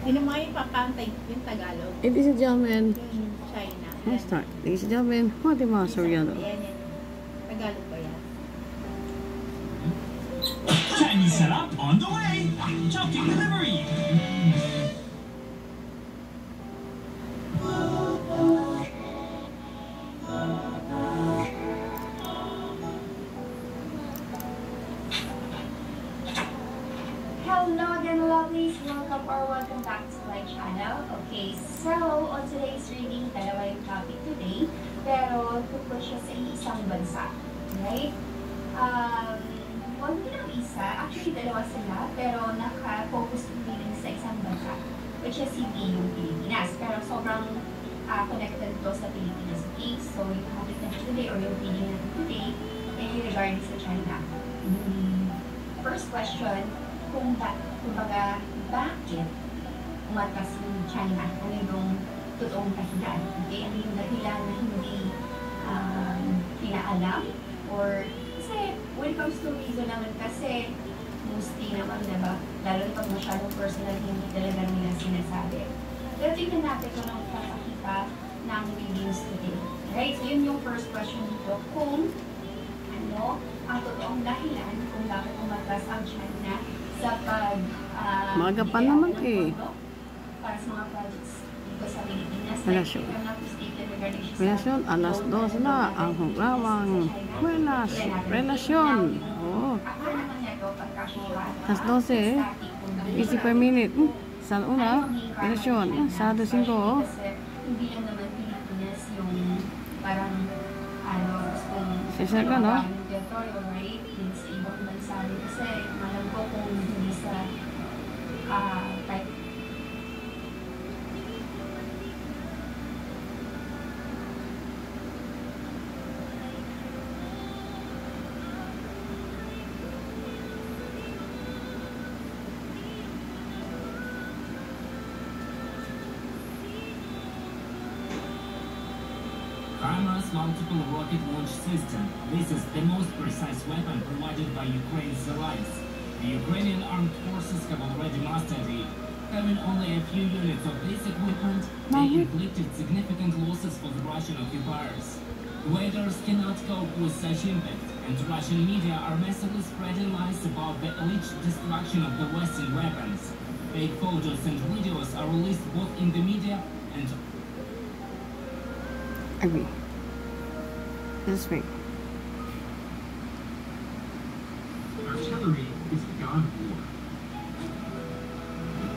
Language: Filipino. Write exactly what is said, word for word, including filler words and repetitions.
Yun ang mga ipapantay yung Tagalog. Ladies and gentlemen, Yung China. let's start. Ladies and gentlemen, Mati mga Soriano. Ayan, yan. Tagalog ba yan? Chinese setup on the way. Chowking delivery. Hello again, lovelies. Welcome or welcome back to my channel. Okay, so on today's reading, dalawa yung topic today, pero tungkol siya sa isang bansa. Right? Um, well, hindi lang isa. Actually, dalawa sila, pero naka-focus din sa isang bansa, which is hindi yung Pilipinas. Pero sobrang uh, connected to sa Pilipinas. Okay, so yung topic natin today, or yung reading natin today, ay regarding sa China. Mm, first question, kung ba, kumbaga, bakit umatas yung China? Ano yung totoong dahilan? Okay? Ano yung dahilan na hindi um, pinaalam? Or, kasi, when it comes to reason naman, kasi, mostly naman, diba? Lalo na pag masyadong personal, hindi talaga nila sinasabi. Pero tingnan natin kung anong papakita ng readings today. Right? So, yun yung first question dito. Kung, ano, ang totoong dahilan kung bakit umatas ang China sa pag uh, Maga pa naman eh. Para sa mga projects dito sa Pilipinas. Relasyon. Relasyon, alas dos na ang hugawang buenas. Relasyon. Oo. Alas dose eh. Easy per minute. Hmm. Sa una, relasyon. Sa dos cinco. Hindi lang naman Pilipinas yung parang ano, kung Sisa ka, no? sa ibang bansa rin. Kasi malam ko kung hindi sa uh, type Farmers multiple rocket launch system. This is the most precise weapon provided by Ukraine's allies. The Ukrainian armed forces have already mastered it. Having only a few units of this equipment, they inflicted significant losses for the Russian occupiers. Invaders cannot cope with such impact, and Russian media are massively spreading lies about the alleged destruction of the Western weapons. Fake photos and videos are released both in the media and Agree. This way.